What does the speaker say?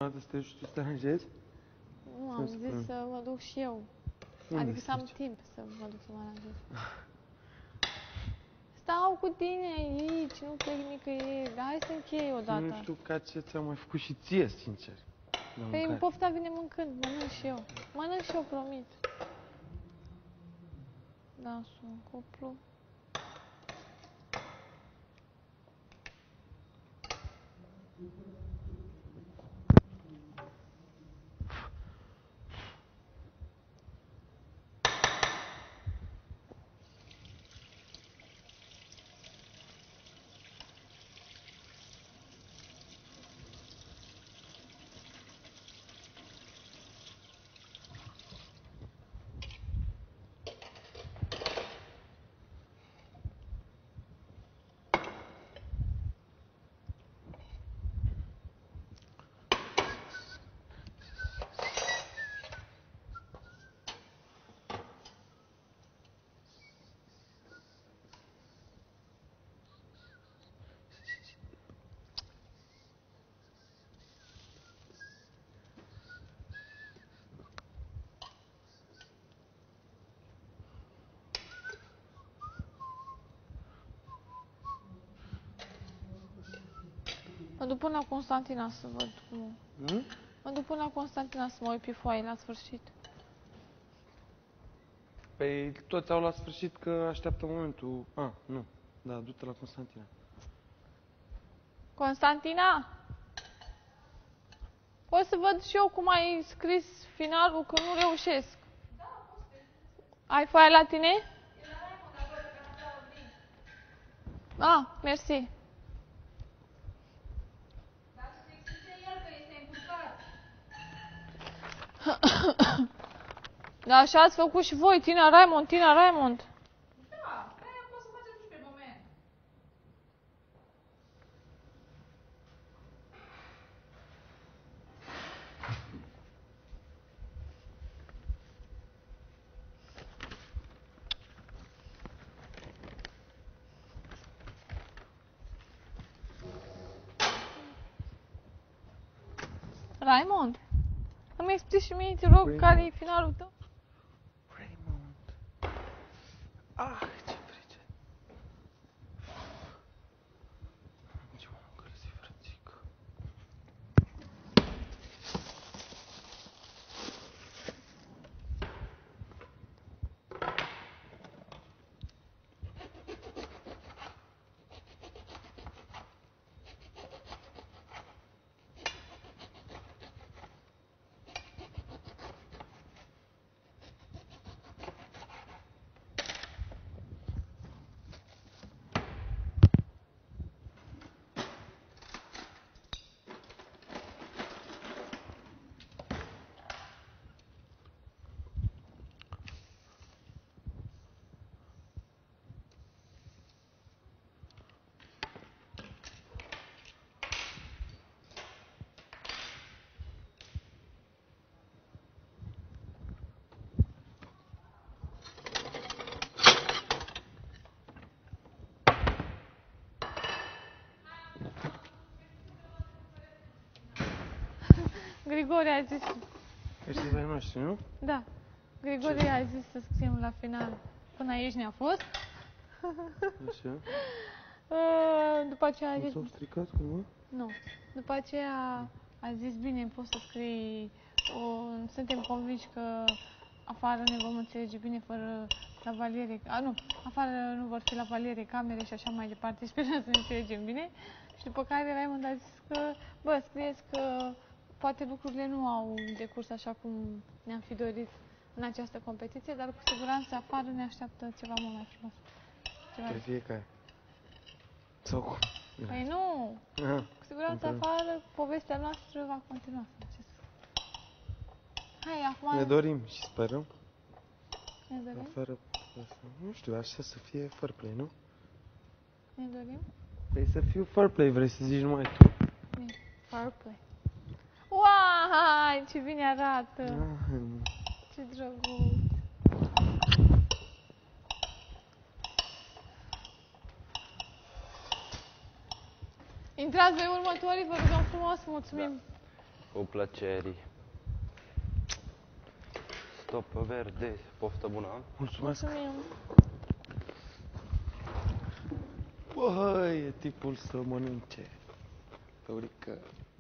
Să te duci tu să te aranjezi? Nu, am zis să mă duc și eu. Adică să am timp să mă duc să mă aranjez. Stau cu tine aici, nu plec nicăieri. Hai să închei odată. Nu știu ca ce ți-am mai făcut și ție, sincer. Păi în pofta vine mâncând, mănânc și eu. Mănânc și eu, promit. Dansul în cuplu. Mă duc până la Constantina să văd cum... Mă duc până la Constantina să mă uit pe foaie la sfârșit. Păi toți au la sfârșit că așteaptă momentul... Nu. Da, du-te la Constantina. Constantina? Pot să văd și eu cum ai scris finalul, că nu reușesc. Da, poți. Ai foaia la tine? E la Raimond acolo, că n-am dat ordine. Mersi. Dar să-ți explice el că este încurcat. Da, așa ați făcut și voi, Tina Raimond, Tina Raimond. Da, aia poți să faceți și pe moment. Raimond, îmi explici și mie, te rog, care e finalul tău? Raimond. Ce frice. Ce m-am încălzit, frățică. Grigore a zis... Ăștia ai noștri, nu? Da. Grigore a zis să scriem la final. Până aici ne-a fost. Așa. După aceea a Nu zis... s-au stricat cumva? Nu. După aceea a zis, bine, poți să scrii... Suntem convinși că afară ne vom înțelege bine fără lavaliere... Nu, afară nu vor fi lavaliere, camere și așa mai departe. Sperăm să ne înțelegem bine. Și după care Raimond a zis că, scrieți că poate lucrurile nu au decurs așa cum ne-am fi dorit în această competiție, dar cu siguranță afară ne așteaptă ceva mult mai frumos. Pe fiecare. Sau cum? Păi nu! Cu siguranță afară povestea noastră va continua. Hai, acum... Ne dorim și sperăm. Ne dorim? Afară, nu știu, așa să fie fair play, nu? Ne dorim? Păi să fiu fair play, vrei să zici numai tu. Bine, fair play. Uai, ce bine arată! Ce drăguț! Intrați voi următorii, vă rugăm frumos, mulțumim! Cu plăcere. Stop verde, poftă bună. Mulțumesc. Mulțumim. Băi, e tipul să mănânce. Păurică.